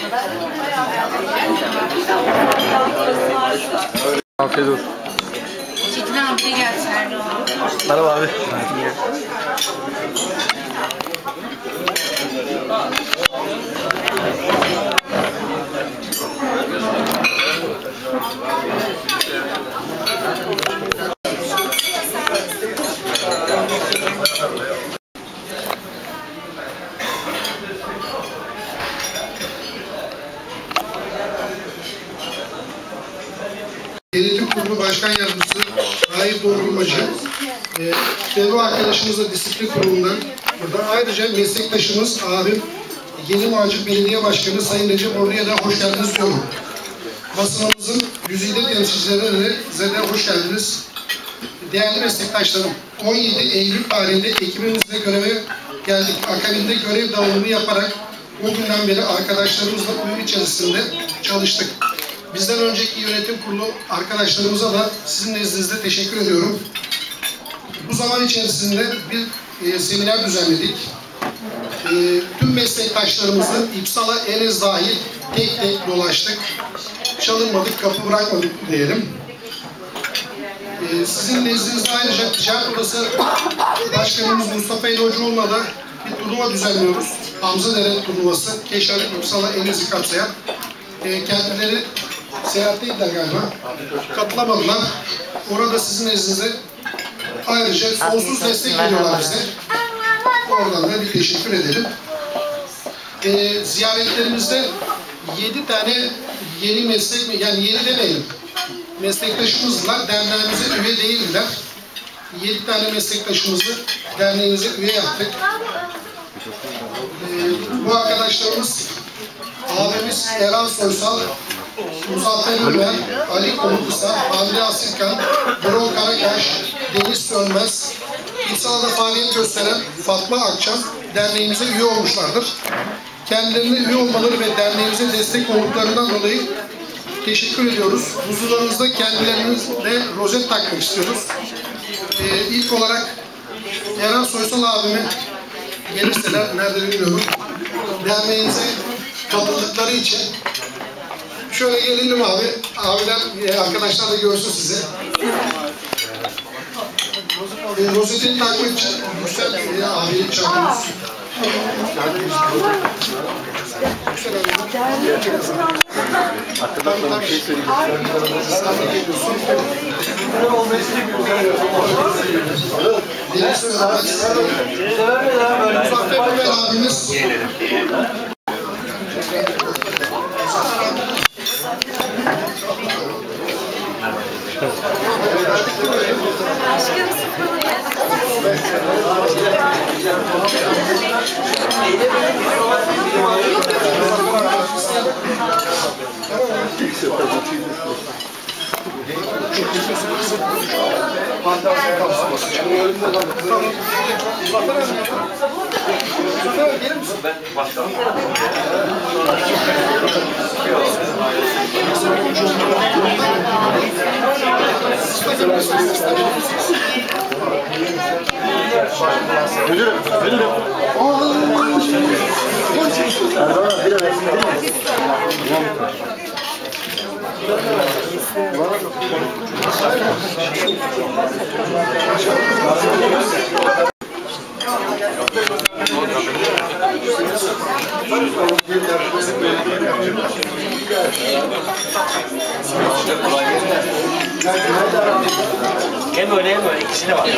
Afiyet olsun. Çetin abi de geldi Serdar abi. Merhaba abi. Yönetim Kurulu Başkan Yardımcısı Raif Doğrulmacı, Devre arkadaşımız da Disiplin Kurulu'ndan burada. Ayrıca meslektaşımız abim Yeni Macit Belediye Başkanı Sayın Recep Ordu'ya da hoş geldiniz diyorum. Basınımızın güzide temsilcilerine de hoş geldiniz. Değerli meslektaşlarım, 17 Eylül tarihinde ekibimizle göreve geldik. Akabinde görev dağılımı yaparak o günden beri arkadaşlarımızla uyum içerisinde çalıştık. Bizden önceki yönetim kurulu arkadaşlarımıza da sizin nezdinizde teşekkür ediyorum. Bu zaman içerisinde bir seminer düzenledik. Tüm meslektaşlarımızı İpsala Enes dahil tek tek dolaştık. Çalınmadık, kapı bırakmadık diyelim. Sizin nezdinizde ayrıca Ticaret Odası Başkanımız Mustafa Eloğlu'na da bir turnuva düzenliyoruz. Hamzadere turnuvası, Keşanlı İpsala Enes'i kapsayan. Kendileri seyahatteydiler galiba. Katılamadılar. Orada sizin nezdinizde ayrıca sonsuz destek veriyorlar bize. Oradan da bir teşekkür edelim. Ziyaretlerimizde 7 tane yeni meslek, yani yeni demeyelim, meslektaşımızla derneğimize üye değildiler. 7 tane meslektaşımızı derneğimize üye yaptık. Bu arkadaşlarımız abimiz Eren Soysal, Muzaffer Ünver, Ali Konuklusa, Hamdi Asirkan, Birol Karakaş, Deniz Sönmez, İpsala'da faaliyet gösteren Fatma Akçam derneğimize üye olmuşlardır. Kendilerine üye olmaları ve derneğimize destek olduklarından dolayı teşekkür ediyoruz. Huzurlarınızda kendilerine rozet takmak istiyoruz. İlk olarak Eren Soysal abime gelirseler, nerede bilmiyorum, derneğimize katıldıkları için şöyle gelelim abi. Abiler, arkadaşlar da görsün sizi. Rozetini takmak için Yüksel abiyi çağırıyoruz. Hakkında bir şey söyleyeceğim. Deniz Sönmez, Muzaffer Ünver abimiz. Müdürüm. Hem öyle hem öyle ikisi de var.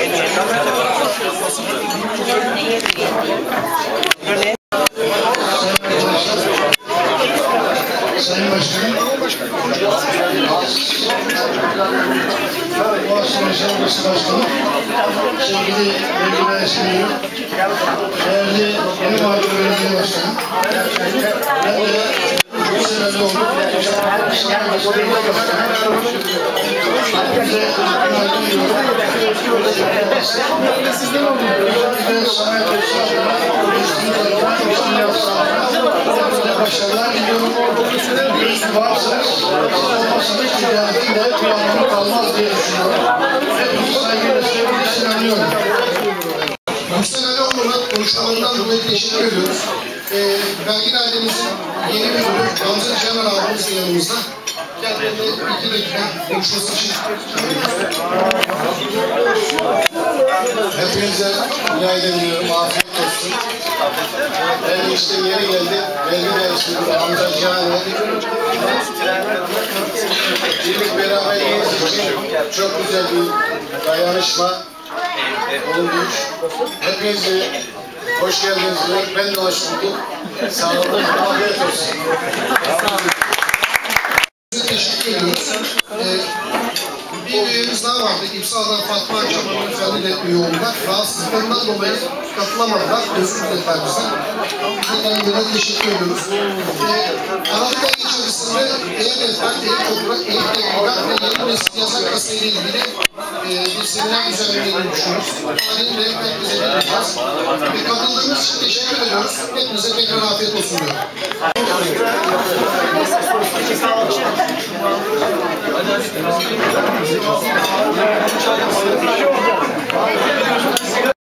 Sayın Başkanım, Boğaziçi Üniversitesi Başkanı, sevgili Belediye Esmi'yi, değerli Yeni Macit Belediye Başkanı, ben de bu senede oldum. Sayın Başkanım, bize günaydın diyorum. Sizden oldum. Özellikle Samet başarılar diliyorum. Birisi varsa, olmasa da ticaretin de bir anlamı kalmaz diye düşünüyorum. Hepinizi saygıyla sevgiyle selamlıyorum. Bu senede olmamak konuşmalarından dolayı teşekkür ediyoruz. Vergi Daire'mizin yeni müdürü Gamze Cemal abimiz de yanımızda. Kendilerine 2 dakika konuşması için. Hepinize günaydın diyorum, afiyet olsun. Ben işte yeni geldim, vergi dairesinde Hamza Cihan'ı birlik beraberliğiniz için çok güzel bir dayanışma olmuş. Hepinize hoş geldiniz diyorum, ben de hoş buldum. Sağ olun, afiyet olsun. Teşekkür ediyoruz. Bir üyemiz daha vardı. İpsal'dan Fatma Akçam hanımefendi de üye oldular. Rahatsızlıklarından dolayı katılamadılar. Özür dilediler bizden. Kendilerine teşekkür ediyoruz. Aralık ayı içerisinde EYF'den, EYF'den ve yeni nesil yazar kasa ile ilgili bir seminer düzenlemeyi düşünüyoruz. Tarihini de hepimize vereceğiz. Katıldığınız için teşekkür ediyoruz. Hepinize tekrar afiyet olsun diyorum.